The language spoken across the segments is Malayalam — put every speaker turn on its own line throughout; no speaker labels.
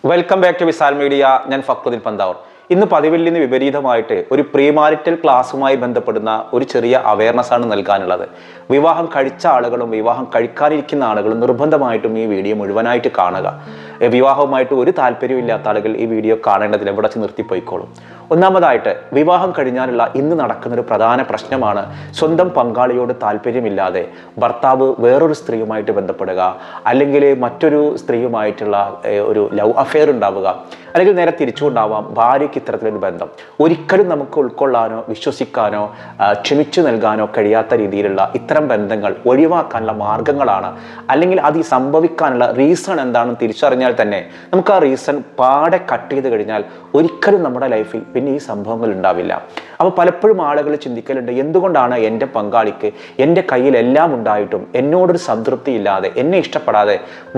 Welcome back to Visal media. ഞാൻ ഫക്രുദ്ദീൻ പന്താവൂർ. ഇന്ന് പതിവിൽ നിന്ന് വിപരീതമായിട്ട് ഒരു പ്രീമാരിറ്റൽ ക്ലാസ്സുമായി ബന്ധപ്പെടുന്ന ഒരു ചെറിയ അവയർനെസ് ആണ് നൽകാനുള്ളത്. വിവാഹം കഴിച്ച ആളുകളും വിവാഹം കഴിക്കാനിരിക്കുന്ന ആളുകളും നിർബന്ധമായിട്ടും ഈ വീഡിയോ മുഴുവനായിട്ട് കാണുക. വിവാഹവുമായിട്ട് ഒരു താല്പര്യമില്ലാത്ത ആളുകൾ ഈ വീഡിയോ കാണേണ്ടതില്ല, ഇവിടെ വെച്ച് നിർത്തിപ്പോയിക്കോളും. ഒന്നാമതായിട്ട്, വിവാഹം കഴിഞ്ഞാലുള്ള ഇന്ന് നടക്കുന്നൊരു പ്രധാന പ്രശ്നമാണ് സ്വന്തം പങ്കാളിയോട് താല്പര്യമില്ലാതെ ഭർത്താവ് വേറൊരു സ്ത്രീയുമായിട്ട് ബന്ധപ്പെടുക, അല്ലെങ്കിൽ മറ്റൊരു സ്ത്രീയുമായിട്ടുള്ള ഒരു ലവ് അഫെയർ ഉണ്ടാവുക, അല്ലെങ്കിൽ നേരെ തിരിച്ചുകൊണ്ടാവാം ഭാര്യയ്ക്ക് ഇത്തരത്തിലൊരു ബന്ധം. ഒരിക്കലും നമുക്ക് ഉൾക്കൊള്ളാനോ വിശ്വസിക്കാനോ ക്ഷമിച്ചു നൽകാനോ കഴിയാത്ത രീതിയിലുള്ള ഇത്തരം ബന്ധങ്ങൾ ഒഴിവാക്കാനുള്ള മാർഗങ്ങളാണ്, അല്ലെങ്കിൽ അത് ഈ സംഭവിക്കാനുള്ള റീസൺ എന്താണെന്ന് തിരിച്ചറിഞ്ഞാൽ തന്നെ നമുക്ക് ആ റീസൺ പാടെ കട്ട് ചെയ്ത് കഴിഞ്ഞാൽ ഒരിക്കലും നമ്മുടെ ലൈഫിൽ പിന്നെ ഈ സംഭവങ്ങൾ ഉണ്ടാവില്ല. അപ്പോൾ പലപ്പോഴും ആളുകൾ ചിന്തിക്കലുണ്ട്, എന്തുകൊണ്ടാണ് എൻ്റെ പങ്കാളിക്ക് എൻ്റെ കയ്യിൽ എല്ലാം ഉണ്ടായിട്ടും എന്നോടൊരു സംതൃപ്തി ഇല്ലാതെ, എന്നെ ഇഷ്ടപ്പെടാതെ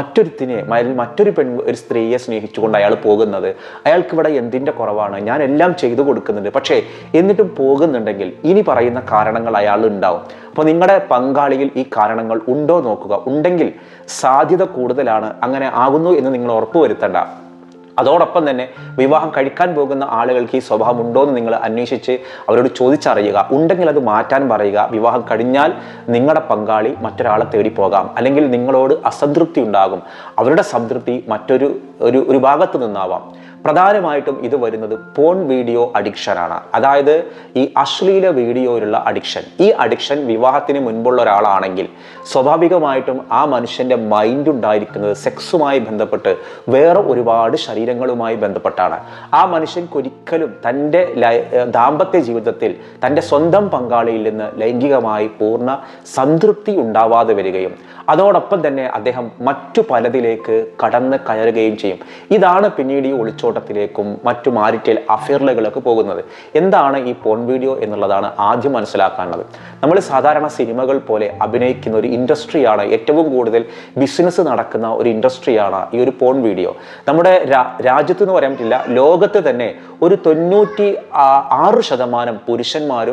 മറ്റൊരു ഒരു സ്ത്രീയെ സ്നേഹിച്ചുകൊണ്ട് അയാൾ പോകുന്നത്? അയാൾക്ക് ഇവിടെ എന്തിൻ്റെ കുറവാണ്? ഞാൻ എല്ലാം ചെയ്തു കൊടുക്കുന്നുണ്ട്, പക്ഷേ എന്നിട്ടും പോകുന്നുണ്ടെങ്കിൽ ഇനി പറയുന്ന കാരണങ്ങൾ അയാൾ ഉണ്ടാവും. അപ്പോൾ നിങ്ങളുടെ പങ്കാളിയിൽ ഈ കാരണങ്ങൾ ഉണ്ടോ നോക്കുക. ഉണ്ടെങ്കിൽ സാധ്യത കൂടുതലാണ് അങ്ങനെ ആകുന്നു എന്ന് നിങ്ങൾ ഉറപ്പുവരുത്തേണ്ട. അതോടൊപ്പം തന്നെ വിവാഹം കഴിക്കാൻ പോകുന്ന ആളുകൾക്ക് ഈ സ്വഭാവം ഉണ്ടോ എന്ന് നിങ്ങൾ അന്വേഷിച്ച് അവരോട് ചോദിച്ചറിയുക. ഉണ്ടെങ്കിൽ അത് മാറ്റാൻ പറയുക. വിവാഹം കഴിഞ്ഞാൽ നിങ്ങളുടെ പങ്കാളി മറ്റൊരാളെ തേടി പോകാം, അല്ലെങ്കിൽ നിങ്ങളോട് അസംതൃപ്തി ഉണ്ടാകും. അവരുടെ സംതൃപ്തി ഒരു ഭാഗത്ത് നിന്നാവാം. പ്രധാനമായിട്ടും ഇത് വരുന്നത് പോൺ വീഡിയോ അഡിക്ഷനാണ്. അതായത് ഈ അശ്ലീല വീഡിയോയിലുള്ള അഡിക്ഷൻ. ഈ അഡിക്ഷൻ വിവാഹത്തിന് മുൻപുള്ള ഒരാളാണെങ്കിൽ സ്വാഭാവികമായിട്ടും ആ മനുഷ്യൻ്റെ മൈൻഡ് ഉണ്ടായിരിക്കുന്നത് സെക്സുമായി ബന്ധപ്പെട്ട് വേറെ ഒരുപാട് ശരീരങ്ങളുമായി ബന്ധപ്പെട്ടാണ്. ആ മനുഷ്യൻക്കൊരിക്കലും തൻ്റെ ദാമ്പത്യ ജീവിതത്തിൽ തൻ്റെ സ്വന്തം പങ്കാളിയിൽ നിന്ന് ലൈംഗികമായി പൂർണ്ണ സംതൃപ്തി ഉണ്ടാവാതെ വരികയും അതോടൊപ്പം തന്നെ അദ്ദേഹം മറ്റു പലതിലേക്ക് കടന്ന് കയറുകയും ചെയ്യും. ഇതാണ് പിന്നീട് ഈ ഒളിച്ചോട്ടത്തിലേക്കും മറ്റു മാരിറ്റൽ അഫെയറുകളിലേക്ക് പോകുന്നത്. എന്താണ് ഈ പോൺ വീഡിയോ എന്നുള്ളതാണ് ആദ്യം മനസ്സിലാക്കാനുള്ളത്. നമ്മൾ സാധാരണ സിനിമകൾ പോലെ അഭിനയിക്കുന്ന ഒരു ഇൻഡസ്ട്രിയാണ്, ഏറ്റവും കൂടുതൽ ബിസിനസ് നടക്കുന്ന ഒരു ഇൻഡസ്ട്രിയാണ് ഈ ഒരു പോൺ വീഡിയോ. നമ്മുടെ രാജ്യത്ത് എന്ന് പറയാൻ പറ്റില്ല, ലോകത്ത് തന്നെ ഒരു 96% പുരുഷന്മാരും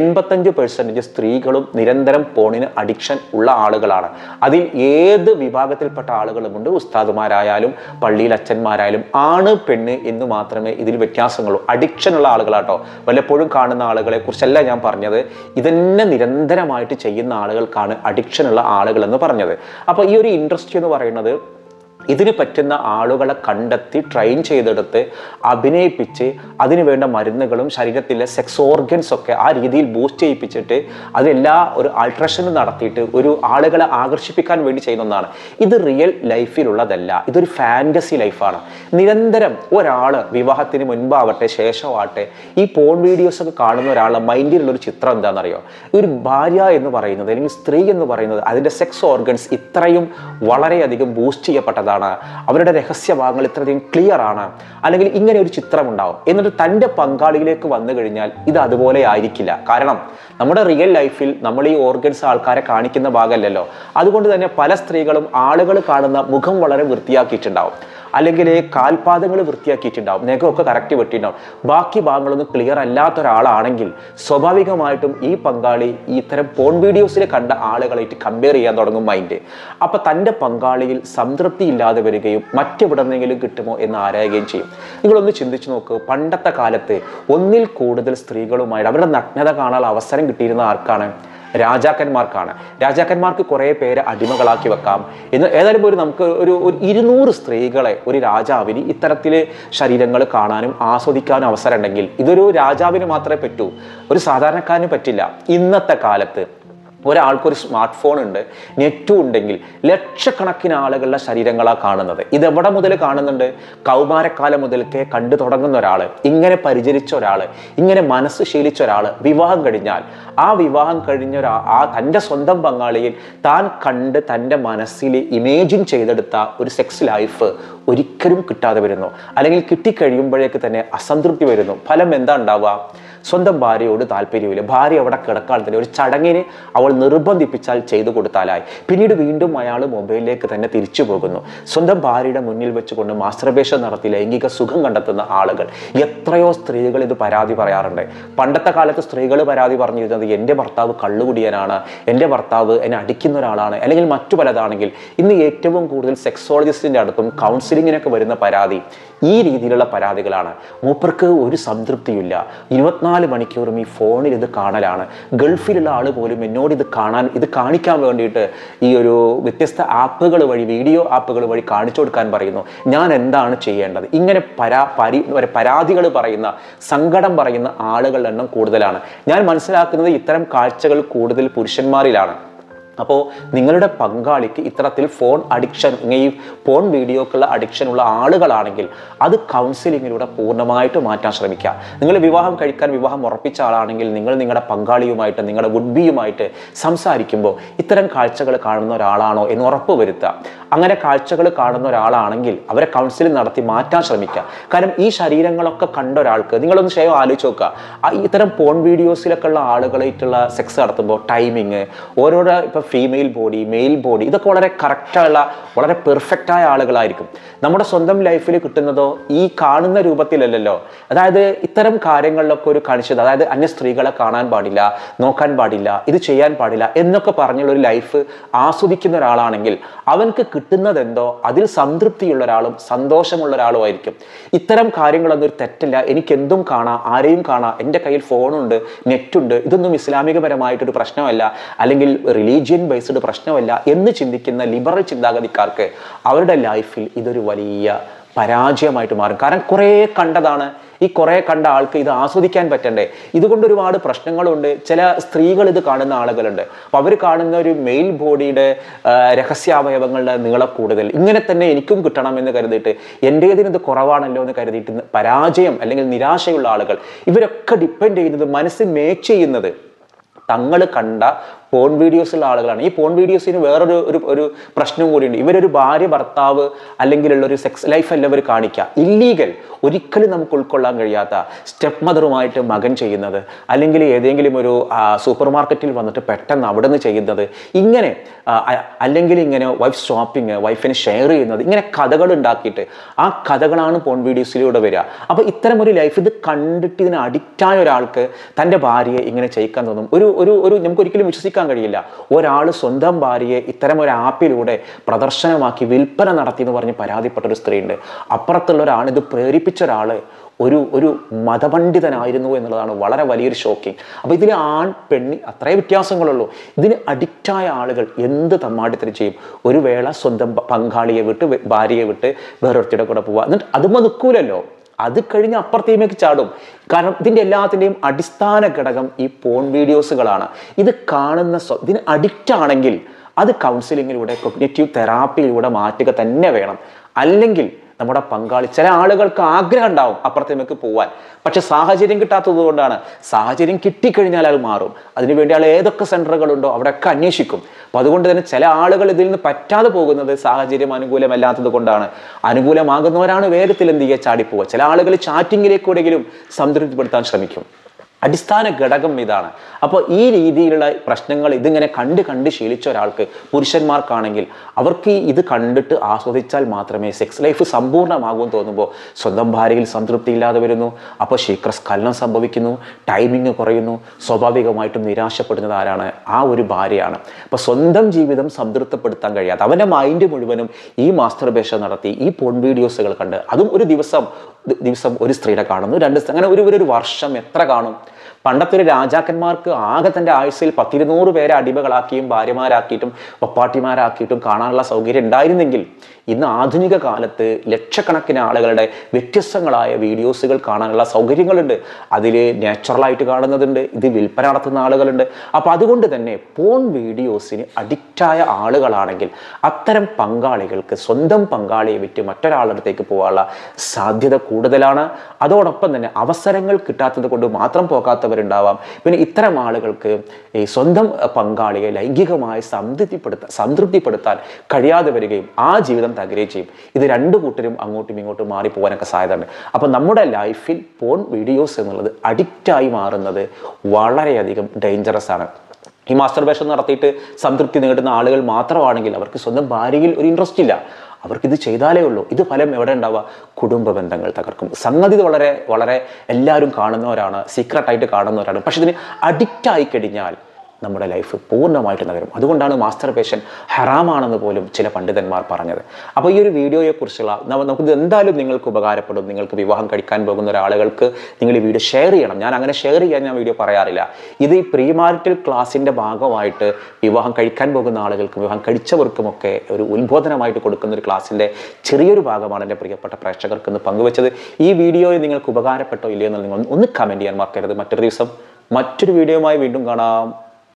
85% സ്ത്രീകളും നിരന്തരം പോണിന് അഡിക്ഷൻ ഉള്ള ആളുകളാണ്. അതിൽ ഏത് വിഭാഗത്തിൽപ്പെട്ട ആളുകളുമുണ്ട്. ഉസ്താദുമാരായാലും പള്ളിയിൽ അച്ഛന്മാരായാലും ആണ് പെണ്ണ് എന്ന് മാത്രമേ ഇതിൽ വ്യത്യാസങ്ങളുള്ളൂ. അഡിക്ഷൻ ഉള്ള ആളുകളാട്ടോ. വല്ലപ്പോഴും കാണുന്ന ആളുകളെ കുറിച്ചല്ല ഞാൻ പറഞ്ഞത്. ഇതന്നെ നിരന്തരമായിട്ട് ചെയ്യുന്ന ആളുകൾക്കാണ് അഡിക്ഷൻ ഉള്ള ആളുകൾ എന്ന് പറഞ്ഞത്. അപ്പോൾ ഈ ഒരു ഇൻഡസ്ട്രി എന്ന് പറയുന്നത് ഇതിന് പറ്റുന്ന ആളുകളെ കണ്ടെത്തി ട്രെയിൻ ചെയ്തെടുത്ത് അഭിനയിപ്പിച്ച് അതിന് വേണ്ട മരുന്നുകളും ശരീരത്തിലെ സെക്സ് ഓർഗൻസ് ഒക്കെ ആ രീതിയിൽ ബൂസ്റ്റ് ചെയ്യിപ്പിച്ചിട്ട് അതെല്ലാ ഒരു ആൾട്രേഷനും നടത്തിയിട്ട് ഒരു ആളുകളെ ആകർഷിപ്പിക്കാൻ വേണ്ടി ചെയ്യുന്ന ഒന്നാണ്. ഇത് റിയൽ ലൈഫിലുള്ളതല്ല, ഇതൊരു ഫാൻറ്റസി ലൈഫാണ്. നിരന്തരം ഒരാൾ വിവാഹത്തിന് മുൻപാവട്ടെ ശേഷമാവട്ടെ ഈ പോൺ വീഡിയോസൊക്കെ കാണുന്ന ഒരാളുടെ മൈൻഡിലുള്ളൊരു ചിത്രം എന്താണെന്നറിയോ? ഒരു ഭാര്യ എന്ന് പറയുന്നത് അല്ലെങ്കിൽ സ്ത്രീ എന്ന് പറയുന്നത് അതിൻ്റെ സെക്സ് ഓർഗൻസ് ഇത്രയും വളരെയധികം ബൂസ്റ്റ് ചെയ്യപ്പെട്ടതാണ്, അവരുടെ രഹസ്യഭാഗങ്ങൾ ഇത്രയധികം ക്ലിയർ ആണ്, അല്ലെങ്കിൽ ഇങ്ങനെ ഒരു ചിത്രം ഉണ്ടാവും. എന്നിട്ട് തൻ്റെ പങ്കാളിയിലേക്ക് വന്നു കഴിഞ്ഞാൽ ഇത് അതുപോലെ ആയിരിക്കില്ല. കാരണം നമ്മുടെ റിയൽ ലൈഫിൽ നമ്മൾ ഈ ഓർഗൻസ് ആൾക്കാരെ കാണിക്കുന്ന ഭാഗമല്ലല്ലോ. അതുകൊണ്ട് തന്നെ പല സ്ത്രീകളും ആളുകൾ കാണുന്ന മുഖം വളരെ വൃത്തിയാക്കിയിട്ടുണ്ടാവും, അല്ലെങ്കിൽ കാൽപാദങ്ങൾ വൃത്തിയാക്കിയിട്ടുണ്ടാവും, നെഖമൊക്കെ കറക്റ്റ് വെട്ടിയിട്ടുണ്ടാവും. ബാക്കി ഭാഗങ്ങളൊന്നും ക്ലിയർ അല്ലാത്ത ഒരാളാണെങ്കിൽ സ്വാഭാവികമായിട്ടും ഈ പങ്കാളി ഇത്തരം പോൺ വീഡിയോസിൽ കണ്ട ആളുകളായിട്ട് കമ്പയർ ചെയ്യാൻ തുടങ്ങും മൈൻഡ്. അപ്പം തൻ്റെ പങ്കാളിയിൽ സംതൃപ്തി ഇല്ലാതെ വരികയും മറ്റെവിടെന്നെങ്കിലും കിട്ടുമോ എന്ന് ആരായുകയും ചെയ്യും. നിങ്ങളൊന്ന് ചിന്തിച്ചു നോക്ക്, പണ്ടത്തെ കാലത്ത് ഒന്നിൽ കൂടുതൽ സ്ത്രീകളുമായിട്ട് അവരുടെ നഗ്നത കാണാൻ അവസരം കിട്ടിയിരുന്ന ആർക്കാണ്? രാജാക്കന്മാർക്കാണ്. രാജാക്കന്മാർക്ക് കുറേ പേരെ അടിമകളാക്കി വെക്കാം എന്ന്. ഏതായാലും നമുക്ക് ഒരു 200 സ്ത്രീകളെ ഒരു രാജാവിന് ഇത്തരത്തിൽ ശരീരങ്ങൾ കാണാനും ആസ്വദിക്കാനും അവസരം ഉണ്ടെങ്കിൽ ഇതൊരു രാജാവിന് മാത്രമേ പറ്റൂ, ഒരു സാധാരണക്കാരന് പറ്റില്ല. ഇന്നത്തെ കാലത്ത് ഒരാൾക്കൊരു സ്മാർട്ട് ഫോൺ ഉണ്ട്, നെറ്റും ഉണ്ടെങ്കിൽ ലക്ഷക്കണക്കിന് ആളുകളുടെ ശരീരങ്ങളാണ് കാണുന്നത്. ഇതെവിടെ മുതൽ കാണുന്നുണ്ട്? കൗമാരക്കാലം മുതൽക്കേ കണ്ടു തുടങ്ങുന്ന ഒരാൾ, ഇങ്ങനെ പരിചരിച്ച ഒരാൾ, ഇങ്ങനെ മനസ്സ് ശീലിച്ച ഒരാൾ വിവാഹം കഴിഞ്ഞാൽ ആ വിവാഹം കഴിഞ്ഞ തൻ്റെ സ്വന്തം പങ്കാളിയിൽ താൻ കണ്ട് തൻ്റെ മനസ്സിൽ ഇമേജിൻ ചെയ്തെടുത്ത ഒരു സെക്സ് ലൈഫ് ഒരിക്കലും കിട്ടാതെ വരുന്നു, അല്ലെങ്കിൽ കിട്ടിക്കഴിയുമ്പോഴേക്ക് തന്നെ അസംതൃപ്തി വരുന്നു. ഫലം എന്താ ഉണ്ടാവുക? സ്വന്തം ഭാര്യയോട് താല്പര്യമില്ല, ഭാര്യ അവിടെ കിടക്കാലത്തിന് ഒരു ചടങ്ങിന് അവൾ നിർബന്ധിപ്പിച്ചാൽ ചെയ്തു കൊടുത്താലായി. പിന്നീട് വീണ്ടും അയാൾ മൊബൈലിലേക്ക് തന്നെ തിരിച്ചു പോകുന്നു. സ്വന്തം ഭാര്യയുടെ മുന്നിൽ വെച്ചുകൊണ്ട് മാസ്റ്റർബേഷൻ നടത്തി ലൈംഗിക സുഖം കണ്ടെത്തുന്ന ആളുകൾ എത്രയോ സ്ത്രീകൾ ഇത് പരാതി പറയാറുണ്ട്. പണ്ടത്തെ കാലത്ത് സ്ത്രീകൾ പരാതി പറഞ്ഞിരുന്നത് എൻ്റെ ഭർത്താവ് കള്ളുകുടിയനാണ്, എൻ്റെ ഭർത്താവ് എന്നെ അടിക്കുന്ന ഒരാളാണ്, അല്ലെങ്കിൽ മറ്റു പലതാണെങ്കിൽ ഇന്ന് ഏറ്റവും കൂടുതൽ സെക്സോളജിസ്റ്റിൻ്റെ അടുത്തും കൗൺസിലിങ്ങിനൊക്കെ വരുന്ന പരാതി ഈ രീതിയിലുള്ള പരാതികളാണ്. മൂപ്പർക്ക് ഒരു സംതൃപ്തിയില്ല, 24 മണിക്കൂറും ഈ ഫോണിൽ ഇത് കാണലാണ്. ഗൾഫിലുള്ള ആൾ പോലും എന്നോട് ഇത് കാണിക്കാൻ വേണ്ടിയിട്ട് ഈ ഒരു വ്യത്യസ്ത ആപ്പുകൾ വഴി, വീഡിയോ ആപ്പുകൾ വഴി കാണിച്ചു കൊടുക്കാൻ പറയുന്നു. ഞാൻ എന്താണ് ചെയ്യേണ്ടത്? ഇങ്ങനെ പരാതികൾ പറയുന്ന, സങ്കടം പറയുന്ന ആളുകളുടെ എണ്ണം കൂടുതലാണ്. ഞാൻ മനസ്സിലാക്കുന്നത് ഇത്തരം കാഴ്ചകൾ കൂടുതൽ പുരുഷന്മാരിലാണ്. അപ്പോൾ നിങ്ങളുടെ പങ്കാളിക്ക് ഇത്തരത്തിൽ ഫോൺ അഡിക്ഷൻ, ഈ ഫോൺ വീഡിയോക്കുള്ള അഡിക്ഷൻ ഉള്ള ആളുകളാണെങ്കിൽ അത് കൗൺസിലിങ്ങിലൂടെ പൂർണ്ണമായിട്ട് മാറ്റാൻ ശ്രമിക്കുക. നിങ്ങൾ വിവാഹം കഴിക്കാൻ വിവാഹം ഉറപ്പിച്ച ആളാണെങ്കിൽ നിങ്ങൾ നിങ്ങളുടെ പങ്കാളിയുമായിട്ട്, നിങ്ങളുടെ വുഡ്ബിയുമായിട്ട് സംസാരിക്കുമ്പോൾ ഇത്തരം കാഴ്ചകൾ കാണുന്ന ഒരാളാണോ എന്ന് ഉറപ്പ് വരുത്തുക. അങ്ങനെ കാഴ്ചകൾ കാണുന്ന ഒരാളാണെങ്കിൽ അവരെ കൗൺസിലിംഗ് നടത്തി മാറ്റാൻ ശ്രമിക്കുക. കാരണം ഈ ശരീരങ്ങളൊക്കെ കണ്ട ഒരാൾക്ക്, നിങ്ങളൊന്ന് ശേഷം ആലോചിച്ച് നോക്കുക, ഇത്തരം പോൺ വീഡിയോസിലൊക്കെ ഉള്ള ആളുകളായിട്ടുള്ള സെക്സ് നടത്തുമ്പോൾ ടൈമിങ്, ഓരോരോ ഇപ്പോൾ ഫീമെയിൽ ബോഡി, മെയിൽ ബോഡി, ഇതൊക്കെ വളരെ കറക്റ്റായുള്ള, വളരെ പെർഫെക്റ്റായ ആളുകളായിരിക്കും. നമ്മുടെ സ്വന്തം ലൈഫിൽ കിട്ടുന്നതോ ഈ കാണുന്ന രൂപത്തിലല്ലല്ലോ. അതായത് ഇത്തരം കാര്യങ്ങളിലൊക്കെ ഒരു കണിശത, അതായത് അന്യ സ്ത്രീകളെ കാണാൻ പാടില്ല, നോക്കാൻ പാടില്ല, ഇത് ചെയ്യാൻ പാടില്ല എന്നൊക്കെ പറഞ്ഞുള്ള ഒരു ലൈഫ് ആസ്വദിക്കുന്ന ഒരാളാണെങ്കിൽ അവൻക്ക് കിട്ടുന്നത് എന്തോ അതിൽ സംതൃപ്തിയുള്ള ഒരാളും സന്തോഷമുള്ള ഒരാളും ആയിരിക്കും. ഇത്തരം കാര്യങ്ങളൊന്നും ഒരു തെറ്റല്ല, എനിക്കെന്തും കാണാം, ആരെയും കാണാം, എൻ്റെ കയ്യിൽ ഫോണുണ്ട്, നെറ്റുണ്ട്, ഇതൊന്നും ഇസ്ലാമികപരമായിട്ടൊരു പ്രശ്നമല്ല, അല്ലെങ്കിൽ റിലീജിയൻ ബേസ്ഡ് പ്രശ്നമല്ല എന്ന് ചിന്തിക്കുന്ന ലിബറൽ ചിന്താഗതിക്കാർക്ക് അവരുടെ ലൈഫിൽ ഇതൊരു വലിയ പരാജയമായിട്ട് മാറും. കാരണം കുറേ കണ്ടതാണ്, ഈ കുറേ കണ്ട ആൾക്ക് ഇത് ആസ്വദിക്കാൻ പറ്റണ്ടേ. ഇതുകൊണ്ട് ഒരുപാട് പ്രശ്നങ്ങളുണ്ട്. ചില സ്ത്രീകൾ ഇത് കാണുന്ന ആളുകളുണ്ട്. അപ്പോൾ അവർ കാണുന്ന ഒരു മെയിൽ ബോഡിയുടെ രഹസ്യാവയവങ്ങളുടെ നീളം കൂടുതൽ, ഇങ്ങനെ തന്നെ എനിക്കും കിട്ടണം എന്ന് കരുതിയിട്ട്, എൻ്റേതിന് ഇത് കുറവാണല്ലോ എന്ന് കരുതിയിട്ട് പരാജയം അല്ലെങ്കിൽ നിരാശയുള്ള ആളുകൾ, ഇവരൊക്കെ ഡിപ്പെൻഡ് ചെയ്യുന്നത്, മനസ്സ് മേച്ച് ചെയ്യുന്നത് തങ്ങൾ കണ്ട പോൺ വീഡിയോസുള്ള ആളുകളാണ്. ഈ പോൺ വീഡിയോസിന് വേറൊരു ഒരു പ്രശ്നവും കൂടിയുണ്ട്. ഇവരൊരു ഭാര്യ ഭർത്താവ് അല്ലെങ്കിലുള്ള ഒരു സെക്സ് ലൈഫ് അല്ല ഇവർ കാണിക്കുക. ഇല്ലീഗൽ, ഒരിക്കലും നമുക്ക് ഉൾക്കൊള്ളാൻ കഴിയാത്ത സ്റ്റെപ്പ് മദറുമായിട്ട് മകൻ ചെയ്യുന്നത്, അല്ലെങ്കിൽ ഏതെങ്കിലും ഒരു സൂപ്പർ മാർക്കറ്റിൽ വന്നിട്ട് പെട്ടെന്ന് അവിടെ നിന്ന് ചെയ്യുന്നത്, ഇങ്ങനെ അല്ലെങ്കിൽ ഇങ്ങനെ വൈഫ് ഷോപ്പിംഗ്, വൈഫിനെ ഷെയർ ചെയ്യുന്നത്, ഇങ്ങനെ കഥകൾ ഉണ്ടാക്കിയിട്ട് ആ കഥകളാണ് പോൺ വീഡിയോസിലൂടെ വരിക. അപ്പോൾ ഇത്തരം ഒരു ലൈഫ് ഇത് കണ്ടിട്ട് ഇതിന് അഡിക്റ്റായ ഒരാൾക്ക് തൻ്റെ ഭാര്യയെ ഇങ്ങനെ ചെയ്യിക്കാൻ തോന്നും. ഒരു നമുക്കൊരിക്കലും വിശ്വസിക്കാൻ കഴിയില്ല. ഒരാൾ സ്വന്തം ഭാര്യയെ ഇത്തരം ഒരു ആപ്പിലൂടെ പ്രദർശനമാക്കി വിൽപ്പന നടത്തി എന്ന് പറഞ്ഞ് പരാതിപ്പെട്ടൊരു സ്ത്രീയുണ്ട്. അപ്പുറത്തുള്ള ഒരാൾ, ഇത് പ്രേരിപ്പിച്ച ഒരാൾ ഒരു മതപണ്ഡിതനായിരുന്നു എന്നുള്ളതാണ് വളരെ വലിയൊരു ഷോക്കിംഗ്. അപ്പോൾ ഇതിൽ ആൺ പെണ്ണി അത്രേ വ്യത്യാസങ്ങളുള്ളൂ. ഇതിന് അഡിക്റ്റായ ആളുകൾ എന്ത് തമ്മാടിത്തരം ചെയ്യും. ഒരു വേള സ്വന്തം പങ്കാളിയെ വിട്ട്, ഭാര്യയെ വിട്ട് വേറൊരുത്തിയുടെ കൂടെ പോവുക, എന്നിട്ട് അതുമ്പോൾ നിൽക്കൂലല്ലോ, അത് കഴിഞ്ഞ് അപ്പുറത്തേക്ക് ചാടും. കാരണം ഇതിൻ്റെ എല്ലാത്തിൻ്റെയും അടിസ്ഥാന ഘടകം ഈ പോൺ വീഡിയോസുകളാണ്. ഇത് കാണുന്ന ഇതിന് അഡിക്റ്റ് ആണെങ്കിൽ അത് കൗൺസിലിങ്ങിലൂടെ, കൊഗ്നിറ്റീവ് തെറാപ്പിയിലൂടെ മാറ്റുക തന്നെ വേണം. അല്ലെങ്കിൽ നമ്മുടെ പങ്കാളി, ചില ആളുകൾക്ക് ആഗ്രഹം ഉണ്ടാവും അപ്പുറത്തേക്ക് പോവാൻ, പക്ഷെ സാഹചര്യം കിട്ടാത്തത് കൊണ്ടാണ്. സാഹചര്യം കിട്ടിക്കഴിഞ്ഞാൽ അത് മാറും. അതിനുവേണ്ടി ആൾ ഏതൊക്കെ സെൻറ്ററുകളുണ്ടോ അവിടെയൊക്കെ അന്വേഷിക്കും. അപ്പം അതുകൊണ്ട് തന്നെ ചില ആളുകൾ ഇതിൽ നിന്ന് പറ്റാതെ പോകുന്നത് സാഹചര്യം അനുകൂലമല്ലാത്തത് കൊണ്ടാണ്. അനുകൂലമാകുന്നവരാണ് വേഗത്തിൽ എന്ത് ചെയ്യുക, ചാടിപ്പോവുക. ചില ആളുകൾ ചാറ്റിങ്ങിലേക്കൂടെങ്കിലും സംതൃപ്തിപ്പെടുത്താൻ ശ്രമിക്കും. അടിസ്ഥാന ഘടകം ഇതാണ്. അപ്പോൾ ഈ രീതിയിലുള്ള പ്രശ്നങ്ങൾ ഇതിങ്ങനെ കണ്ട് ശീലിച്ച ഒരാൾക്ക്, പുരുഷന്മാർക്കാണെങ്കിൽ അവർക്ക് ഇത് കണ്ടിട്ട് ആസ്വദിച്ചാൽ മാത്രമേ സെക്സ് ലൈഫ് സമ്പൂർണ്ണമാകുമെന്ന് തോന്നുമ്പോൾ സ്വന്തം ഭാര്യയിൽ സംതൃപ്തി ഇല്ലാതെ വരുന്നു. അപ്പോൾ ശീഘ്രസ്ഖലനം സംഭവിക്കുന്നു, ടൈമിങ് കുറയുന്നു. സ്വാഭാവികമായിട്ടും നിരാശപ്പെടുന്നത് ആരാണ്? ആ ഒരു ഭാര്യയാണ്. അപ്പോൾ സ്വന്തം ജീവിതം സംതൃപ്തിപ്പെടുത്താൻ കഴിയാതെ അവൻ്റെ മൈൻഡ് മുഴുവനും ഈ മാസ്റ്റർബേഷൻ നടത്തി, ഈ പോൺ വീഡിയോസുകൾ കണ്ട്, അതും ഒരു ദിവസം ഒരു സ്ത്രീയുടെ കാണുന്നു, 2 അങ്ങനെ ഒരു വർഷം എത്ര കാണും? പണ്ടത്തെ ഒരു രാജാക്കന്മാർക്ക് ആകെ തൻ്റെ ആയുസ്സിൽ 100-200 പേരെ അടിമകളാക്കിയും ഭാര്യമാരാക്കിയിട്ടും പപ്പാട്ടിമാരാക്കിയിട്ടും കാണാനുള്ള സൗകര്യം ഉണ്ടായിരുന്നെങ്കിൽ ഇന്ന് ആധുനിക കാലത്ത് ലക്ഷക്കണക്കിന് ആളുകളുടെ വ്യത്യസ്തങ്ങളായ വീഡിയോസുകൾ കാണാനുള്ള സൗകര്യങ്ങളുണ്ട്. അതിൽ നാച്ചുറലായിട്ട് കാണുന്നതുണ്ട്, ഇത് വിൽപ്പന നടത്തുന്ന ആളുകളുണ്ട്. അപ്പോൾ അതുകൊണ്ട് തന്നെ പോൺ വീഡിയോസിന് അഡിക്റ്റ് അഡിക്റ്റായ ആളുകളാണെങ്കിൽ അത്തരം പങ്കാളികൾക്ക് സ്വന്തം പങ്കാളിയെ വിറ്റ് മറ്റൊരാളുടെ അടുത്തേക്ക് പോകാനുള്ള സാധ്യത കൂടുതലാണ്. അതോടൊപ്പം തന്നെ അവസരങ്ങൾ കിട്ടാത്തത് കൊണ്ട് മാത്രം പോകാത്തവരുണ്ടാവാം. പിന്നെ ഇത്തരം ആളുകൾക്ക് ഈ സ്വന്തം പങ്കാളിയെ ലൈംഗികമായി സംതൃപ്തിപ്പെടുത്താൻ കഴിയാതെ വരികയും ആ ജീവിതം തകരുകയും ചെയ്യും. ഇത് രണ്ടു കൂട്ടരും അങ്ങോട്ടും ഇങ്ങോട്ടും മാറിപ്പോകാനൊക്കെ സാധ്യതയുണ്ട്. അപ്പം നമ്മുടെ ലൈഫിൽ പോൺ വീഡിയോസ് എന്നുള്ളത് അഡിക്റ്റായി മാറുന്നത് വളരെയധികം ഡേഞ്ചറസ് ആണ്. ഈ മാസ്റ്റർബേഷൻ നടത്തിയിട്ട് സംതൃപ്തി നേടുന്ന ആളുകൾ മാത്രമാണെങ്കിൽ അവർക്ക് സ്വന്തം ഭാര്യയിൽ ഒരു ഇൻട്രസ്റ്റ് ഇല്ല. അവർക്കിത് ചെയ്താലേ ഉള്ളൂ. ഇത് ഫലം എവിടെ ഉണ്ടാവുക? കുടുംബ ബന്ധങ്ങൾ തകർക്കും. സംഗതി വളരെ വളരെ എല്ലാവരും കാണുന്നവരാണ്, സീക്രട്ടായിട്ട് കാണുന്നവരാണ്. പക്ഷെ ഇതിന് അഡിക്റ്റായി കഴിഞ്ഞാൽ നമ്മുടെ ലൈഫ് പൂർണ്ണമായിട്ട് തകരും. അതുകൊണ്ടാണ് മാസ്റ്റർബേഷൻ ഹറാമാണെന്ന് പോലും ചില പണ്ഡിതന്മാർ പറഞ്ഞത്. അപ്പോൾ ഈ ഒരു വീഡിയോയെക്കുറിച്ചുള്ള നമുക്കിത് എന്തായാലും നിങ്ങൾക്ക് ഉപകാരപ്പെടും. നിങ്ങൾക്ക് വിവാഹം കഴിക്കാൻ പോകുന്ന ഒരാളുകൾക്ക് നിങ്ങൾ ഈ വീഡിയോ ഷെയർ ചെയ്യണം. ഞാൻ അങ്ങനെ ഷെയർ ചെയ്യാൻ ഞാൻ വീഡിയോ പറയാറില്ല. ഇത് ഈ പ്രീമാരിറ്റൽ ക്ലാസിൻ്റെ ഭാഗമായിട്ട് വിവാഹം കഴിക്കാൻ പോകുന്ന ആളുകൾക്ക്, വിവാഹം കഴിച്ചവർക്കുമൊക്കെ ഒരു ഉത്ബോധനമായിട്ട് കൊടുക്കുന്ന ഒരു ക്ലാസ്സിൻ്റെ ചെറിയൊരു ഭാഗമാണ് എൻ്റെ പ്രിയപ്പെട്ട പ്രേക്ഷകർക്ക് ഇന്ന് പങ്കുവച്ചത്. ഈ വീഡിയോയിൽ നിങ്ങൾക്ക് ഉപകാരപ്പെട്ടോ ഇല്ലയോ എന്ന് നിങ്ങൾ ഒന്ന് കമൻറ്റ് ചെയ്യാൻ മറക്കരുത്. മറ്റൊരു ദിവസം മറ്റൊരു വീഡിയോയുമായി വീണ്ടും കാണാം.